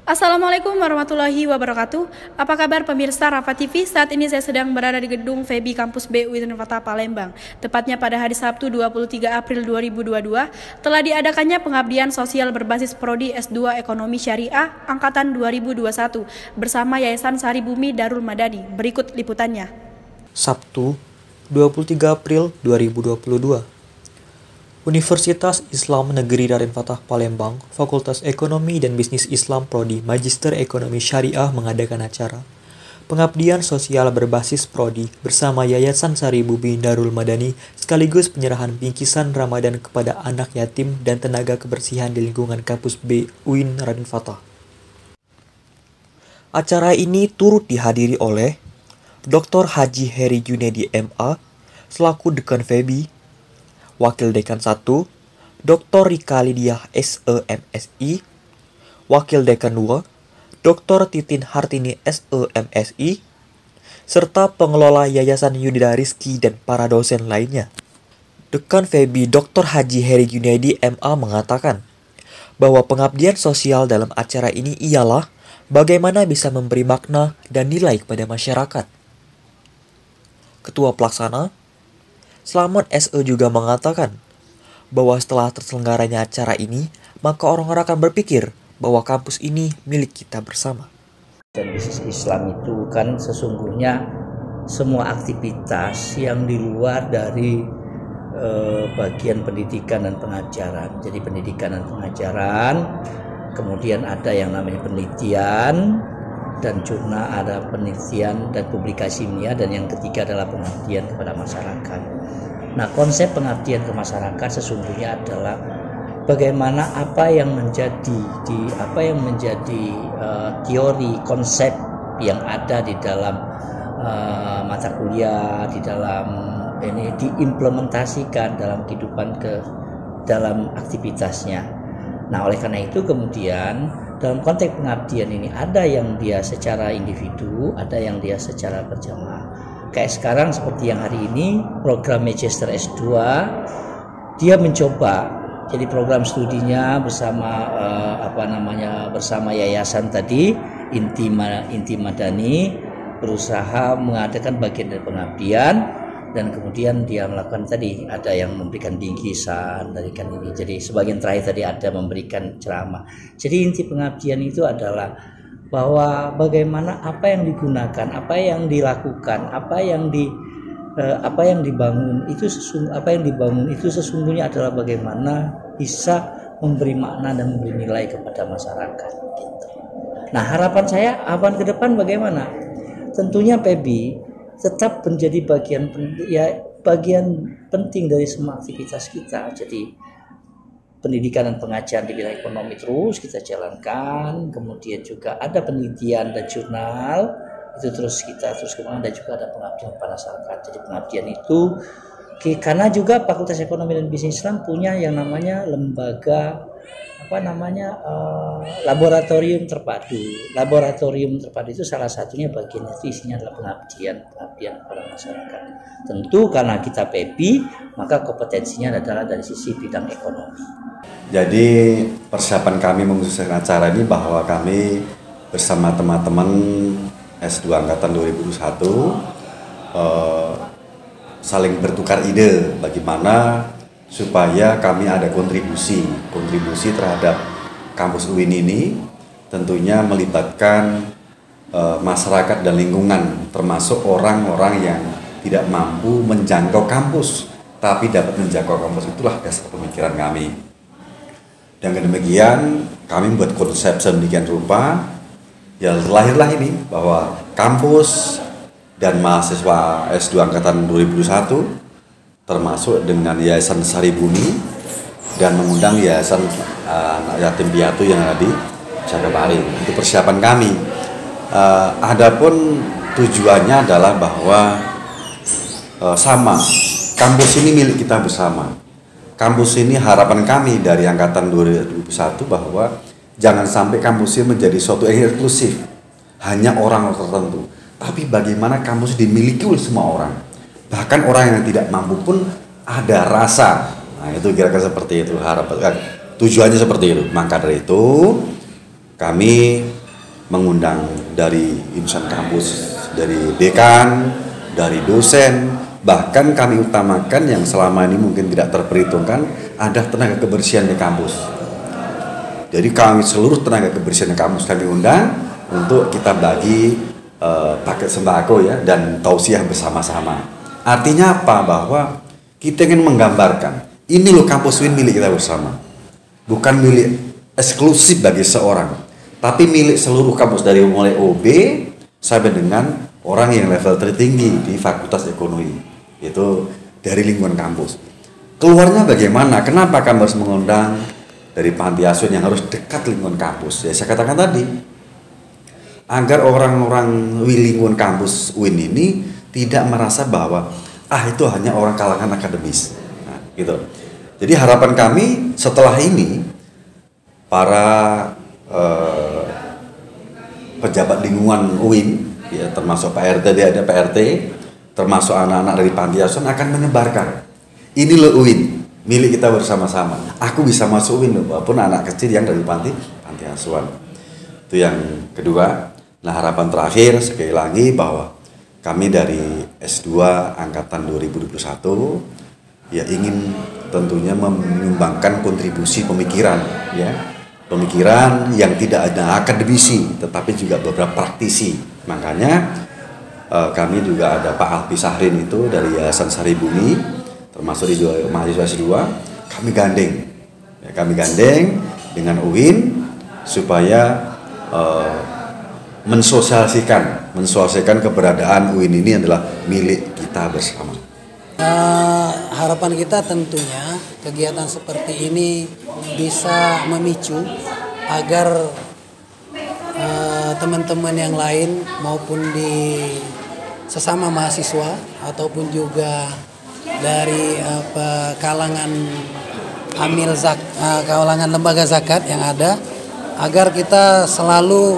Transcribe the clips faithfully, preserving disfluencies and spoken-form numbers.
Assalamualaikum warahmatullahi wabarakatuh. Apa kabar pemirsa Rafa T V? Saat ini saya sedang berada di gedung Febi Kampus B U I Univata Palembang. Tepatnya pada hari Sabtu dua puluh tiga April dua ribu dua puluh dua telah diadakannya pengabdian sosial berbasis Prodi S dua Ekonomi Syariah angkatan dua ribu dua puluh satu bersama Yayasan Saribumi Darul Madani. Berikut liputannya. Sabtu dua puluh tiga April dua ribu dua puluh dua. Universitas Islam Negeri Raden Fatah Palembang, Fakultas Ekonomi dan Bisnis Islam Prodi Magister Ekonomi Syariah mengadakan acara pengabdian sosial berbasis Prodi bersama Yayasan Saribumi Darul Madani sekaligus penyerahan bingkisan Ramadan kepada anak yatim dan tenaga kebersihan di lingkungan kampus B U I N Raden Fatah. Acara ini turut dihadiri oleh Doktor Haji Heri Junedi M A selaku Dekan Febi, Wakil Dekan satu, Doktor Rika Lidiah S E M Si, Wakil Dekan dua, Doktor Titin Hartini S E M Si, serta pengelola Yayasan Yudhida Rizki dan para dosen lainnya. Dekan Febi Doktor Haji Heri Junedi M A mengatakan bahwa pengabdian sosial dalam acara ini ialah bagaimana bisa memberi makna dan nilai kepada masyarakat. Ketua Pelaksana Slamet S E juga mengatakan bahwa setelah terselenggaranya acara ini, maka orang-orang akan berpikir bahwa kampus ini milik kita bersama. Dan bisnis Islam itu kan sesungguhnya semua aktivitas yang di luar dari eh, bagian pendidikan dan pengajaran. Jadi pendidikan dan pengajaran, kemudian ada yang namanya penelitian, dan jurnal, ada penelitian dan publikasi ilmiah, dan yang ketiga adalah pengabdian kepada masyarakat. Nah, konsep pengabdian ke masyarakat sesungguhnya adalah bagaimana apa yang menjadi di apa yang menjadi uh, teori konsep yang ada di dalam uh, mata kuliah, di dalam ini diimplementasikan dalam kehidupan ke dalam aktivitasnya. Nah, oleh karena itu kemudian dalam konteks pengabdian ini ada yang dia secara individu, ada yang dia secara berjamaah. Kayak sekarang seperti yang hari ini program Magister S dua, dia mencoba jadi program studinya bersama eh, apa namanya bersama yayasan tadi Inti Inti Madani berusaha mengadakan bagian dari pengabdian, dan kemudian dia melakukan tadi ada yang memberikan bingkisan dari kan ini. Jadi sebagian terakhir tadi ada memberikan ceramah. Jadi inti pengabdian itu adalah bahwa bagaimana apa yang digunakan, apa yang dilakukan, apa yang di eh, apa yang dibangun itu sesung, apa yang dibangun itu sesungguhnya adalah bagaimana bisa memberi makna dan memberi nilai kepada masyarakat. Gitu. Nah, harapan saya harapan ke depan bagaimana? Tentunya Febi tetap menjadi bagian ya bagian penting dari semua aktivitas kita. Jadi pendidikan dan pengajaran di bidang ekonomi terus kita jalankan, kemudian juga ada penelitian dan jurnal itu terus kita terus kembangkan, dan juga ada pengabdian kepada masyarakat. Jadi pengabdian itu karena juga Fakultas Ekonomi dan Bisnis Islam punya yang namanya lembaga apa namanya uh, laboratorium terpadu. Laboratorium terpadu itu salah satunya bagian itu isinya adalah pengabdian pengabdian kepada masyarakat. Tentu karena kita Febi, maka kompetensinya adalah dari sisi bidang ekonomi. Jadi persiapan kami mengkhususkan acara ini bahwa kami bersama teman-teman S dua Angkatan dua ribu dua puluh satu eh, saling bertukar ide bagaimana supaya kami ada kontribusi kontribusi terhadap kampus U I N ini, tentunya melibatkan eh, masyarakat dan lingkungan, termasuk orang-orang yang tidak mampu menjangkau kampus tapi dapat menjangkau kampus. Itulah dasar pemikiran kami. Dan demikian kami membuat konsep sedemikian rupa, ya lahirlah ini bahwa kampus dan mahasiswa S dua Angkatan dua ribu dua puluh satu termasuk dengan Yayasan Saribumi dan mengundang Yayasan uh, Anak Yatim Piatu yang ada di Jagabari. Itu persiapan kami. Uh, adapun tujuannya adalah bahwa uh, sama, kampus ini milik kita bersama. Kampus ini harapan kami dari Angkatan dua ribu dua puluh satu bahwa jangan sampai kampus ini menjadi suatu yang eksklusif, hanya orang tertentu. Tapi bagaimana kampus dimiliki oleh semua orang. Bahkan orang yang tidak mampu pun ada rasa. Nah, itu kira-kira seperti itu harapan. Tujuannya seperti itu. Maka dari itu kami mengundang dari insan kampus, dari dekan, dari dosen, bahkan kami utamakan yang selama ini mungkin tidak terperhitungkan, ada tenaga kebersihan di kampus. Jadi kami seluruh tenaga kebersihan di kampus kami undang untuk kita bagi uh, paket sembako ya dan tausiah bersama-sama. Artinya apa? Bahwa kita ingin menggambarkan ini loh kampus U I N milik kita bersama, bukan milik eksklusif bagi seorang, tapi milik seluruh kampus dari mulai O B sampai dengan orang yang level tertinggi di Fakultas Ekonomi. Itu dari lingkungan kampus. Keluarnya bagaimana? Kenapa kami harus mengundang dari panti asuhan yang harus dekat lingkungan kampus? Ya saya katakan tadi, agar orang-orang lingkungan kampus U I N ini tidak merasa bahwa ah itu hanya orang kalangan akademis. Nah, gitu. Jadi harapan kami setelah ini para eh, pejabat lingkungan U I N, ya termasuk Pak R T, dia ada Pak R T, termasuk anak-anak dari panti asuhan akan menyebarkan ini loh U I N milik kita bersama-sama. Aku bisa masuk U I N loh, walaupun anak kecil yang dari panti panti asuhan. Itu yang kedua. Nah harapan terakhir sekali lagi bahwa kami dari S dua angkatan dua ribu dua puluh satu ya ingin tentunya menyumbangkan kontribusi pemikiran, ya pemikiran yang tidak ada akademisi tetapi juga beberapa praktisi. Makanya kami juga ada Pak Alpi Sahrin itu dari Yayasan Sari Bumi, termasuk di mahasiswa S dua, kami gandeng, ya, kami gandeng dengan U I N supaya uh, mensosialisasikan, mensosialisasikan keberadaan U I N ini adalah milik kita bersama. Uh, harapan kita tentunya kegiatan seperti ini bisa memicu agar uh, teman-teman yang lain maupun di sesama mahasiswa ataupun juga dari apa kalangan amil zak, uh, kalangan lembaga zakat yang ada, agar kita selalu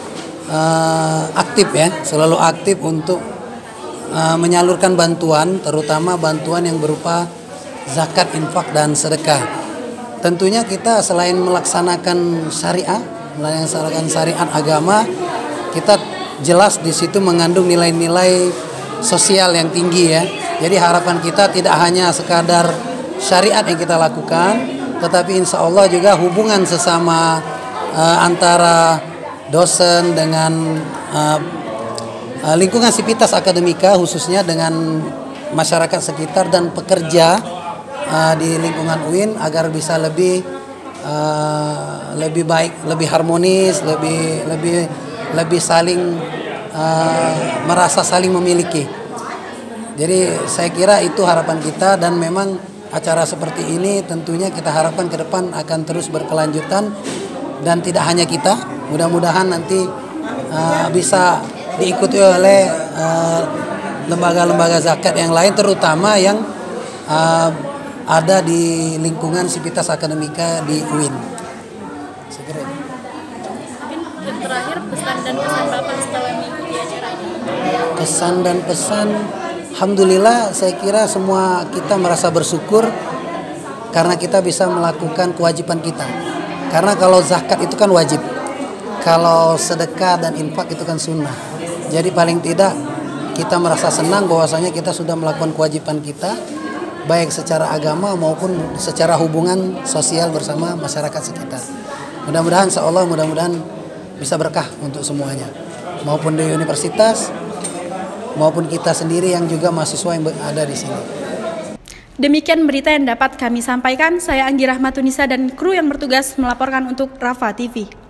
uh, aktif ya, selalu aktif untuk uh, menyalurkan bantuan, terutama bantuan yang berupa zakat, infak dan sedekah. Tentunya kita selain melaksanakan syariah, melaksanakan syariat agama, kita jelas di situ mengandung nilai-nilai sosial yang tinggi ya. Jadi harapan kita tidak hanya sekadar syariat yang kita lakukan, tetapi insya Allah juga hubungan sesama uh, antara dosen dengan uh, uh, lingkungan sivitas akademika, khususnya dengan masyarakat sekitar dan pekerja uh, di lingkungan U I N agar bisa lebih uh, lebih baik, lebih harmonis, lebih lebih lebih saling uh, merasa saling memiliki. Jadi saya kira itu harapan kita, dan memang acara seperti ini tentunya kita harapkan ke depan akan terus berkelanjutan, dan tidak hanya kita, mudah-mudahan nanti uh, bisa diikuti oleh uh, lembaga-lembaga zakat yang lain, terutama yang uh, ada di lingkungan sivitas akademika di U I N. Segera. Mungkin terakhir pesan dan pesan Bapak setelah mengikuti acara ini. Kesan dan pesan, alhamdulillah saya kira semua kita merasa bersyukur karena kita bisa melakukan kewajiban kita. Karena kalau zakat itu kan wajib, kalau sedekah dan infak itu kan sunnah. Jadi paling tidak kita merasa senang bahwasanya kita sudah melakukan kewajiban kita, baik secara agama maupun secara hubungan sosial bersama masyarakat sekitar. Mudah-mudahan insya Allah, mudah-mudahan bisa berkah untuk semuanya, maupun di universitas maupun kita sendiri yang juga mahasiswa yang ada di sini. Demikian berita yang dapat kami sampaikan. Saya Anggi Rahmatunisa dan kru yang bertugas melaporkan untuk Rafa T V.